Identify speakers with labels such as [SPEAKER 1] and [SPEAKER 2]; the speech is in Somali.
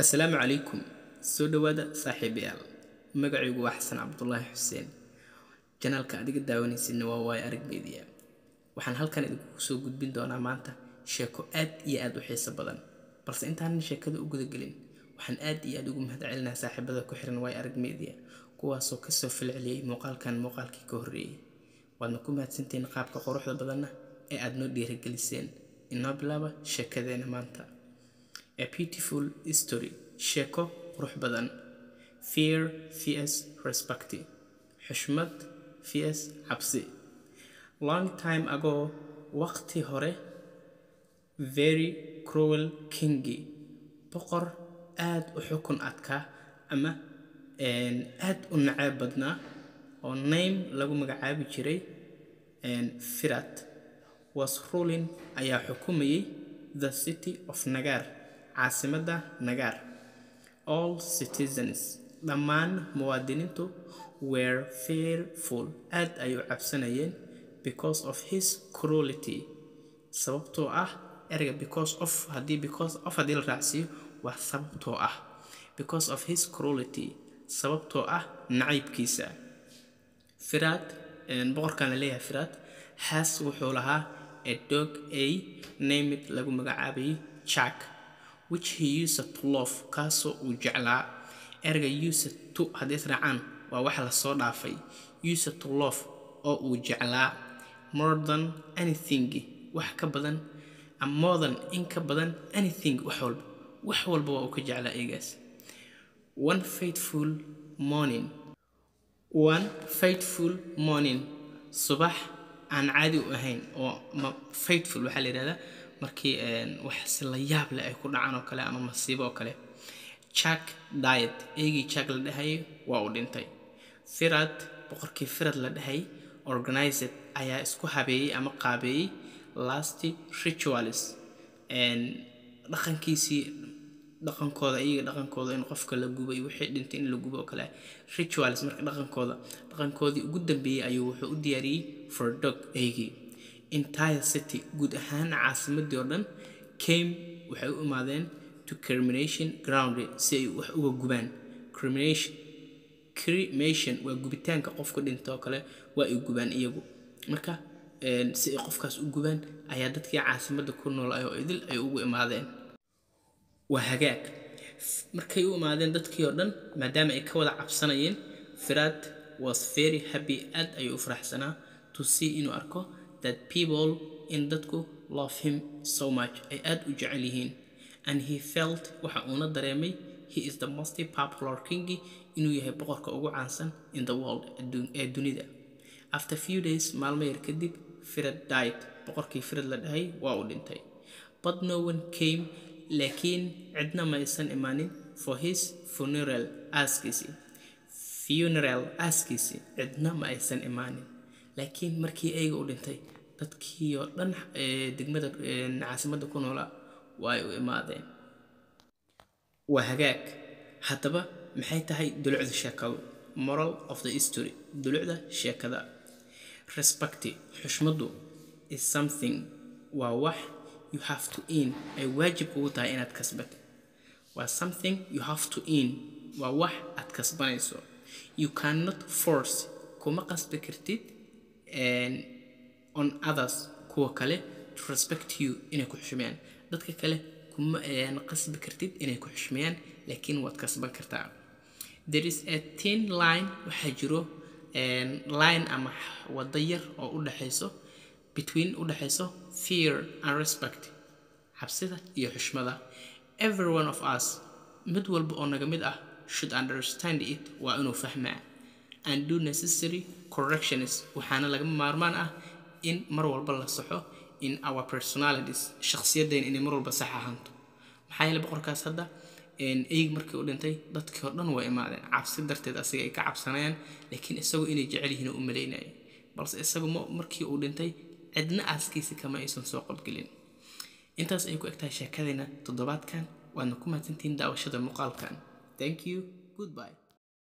[SPEAKER 1] السلام عليكم soo dhawaada saaxiibayaal magacaygu waa Xasan Cabdullaahi Xuseen channelka adiga daawanaysiina waa way arag media waxaan halkan idinku soo gudbin doonaa maanta sheeko aad iyo aad u xiiso badan balse intaan sheekada u guda galin waxaan aad iyo aad ugu mahadcelinayaa saaxiibada ku xiran way arag media kuwaas oo ka soo falceliyay muuqaalkii ka horreeyay waadna ku mahadsantiin qaabka quruxda badan ee aad noo dhiirigeliseen inoo bilaaba sheekadeena maanta A beautiful story. Sheeko qurux badan. Fear vs respect. Xushmad vs cabsi. Long time ago, waqti hore, very cruel kingi. Boqor aad u xukun adka ama aad u nacayb badnaa oo name lagu magacaabi jiray Firat was ruling ayaa xukumayay the city of Nagar. عاصمة نجار. All citizens dhammaan muwaadiniintu were fearful aad ay u cabsanayeen because of his cruelty sababtoo ah erga because of hadii la raacsiyo waa sababtoo ah because of his cruelty sababtoo ah nacaybkiisa Firat boqorkan la leeyahay Firat wuxuu lahaa a dog named lagu magacaabay Jack which he used to love kaaso uu jeclaa erga used to hadii raacaan waa wax la soo dhaafay used to love oo uu jeclaa more than anything wax ka badan more than in ka badan anything wax walba waa uu ka jeclaa eegaas one fateful morning subax aan caadi u ahayn oo fateful waxa la yiraahdaa markii wax si la yaab leh ay ku dhacaan oo kale ama masiibo oo kale Jack died Jack la dhahay waa uu dhintay Firat boqorkii Firat la dhahay organized ayaa isku habeeyay ama qaabeeyay last rituals dhaqankooda in qofka la gubay wixii dhintay in la gubo oo kale rituals marka dhaqankoodii ugu dambeeyay ayuu wuxuu u diyaariyay for dog entire city good ahaan caasimadii oo dhan came waxay u imaadeen to cremation ground si ay wax uga gubaan cremation waa gubitaanka qofka dhintay oo kale waa ay gubaan iyagu marka si ay qofkaas u gubaan ayaa dadkii caasimada ku nool ay idil ay ugu imaadeen waa hagaag markay u imaadeen dadkii oo dhan maadaama ay ka wada cabsanayeen Firat was very happy aad ay u faraxsanaa to see inuu arko that people in dadku love him so much ay aad u jecel yihiin and he felt waxa uu dareemay he is the most popular king inuu yahay boqorka ugu caansan in the world ee dunida after few days maalmo yar kadib Firat died boqorkii Firat la dhahay waa uu dhintay but no one came laakiin cidna ma aysan imaanin for his funeral askiisi cidna ma aysan imaanin laakiin markii ayga u dhintay dadkii oo dhan degmada caasimada ku noolaa way u imaadeen waa hagaag hadaba maxay tahay dulucda sheekadu moral of the story dulucda sheekada respect xushmadu is something waa wax you have to earn ay waajib ugu tahay inaad kasbato waa something you have to earn waa wax aad kasbanayso you cannot force kuma qasbi kartid on others kuwa kale to respect you inay ku xushmeeyaan dadka kale kuma qasbi kartid inay ku xushmeeyaan laakiin waad kasban kartaa there is a thin line waxa jiro line ama wada yar oo u dhaxayso fear and respect xabsida iyo xushmada every one of us mid walba oo naga mid ah should understand it waa inuu fahmaa and do necessary corrections waxaana laga maarmaan ah in mar walba la saxo in our personalities shakhsiyadeen in mar walba sax ahaanto maxay la boqorkaas hadda markii uu dhintay dadkii oo dhan way imaadeen cabsi darteed asiga ay ka cabsanayaan laakiin isagu inay jecel yihiin u maleynayay balse isagu markii uu dhintay cidna aaskiisa kama aysan soo qabgelin intaas ay ku egtahay sheekadeena toddobaadkan waana ku mahadsantiin daawashada muuqaalkan thank you goodbye